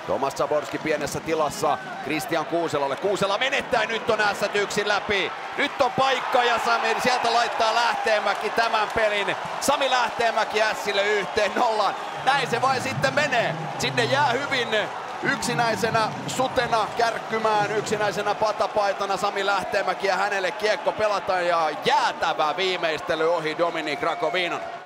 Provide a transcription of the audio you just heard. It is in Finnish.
Tomas Zaborski pienessä tilassa Kristian Kuuselalle. Kuusela menettää, nyt on ässät yksin läpi. Nyt on paikka ja Sami sieltä laittaa Lähteenmäki tämän pelin. Sami Lähteenmäki Ässille 1-0. Näin se vain sitten menee. Sinne jää hyvin yksinäisenä sutena kärkkymään, yksinäisenä patapaitana Sami Lähteenmäki ja hänelle kiekko pelataan ja jäätävä viimeistely ohi Dominik Rakoviinan.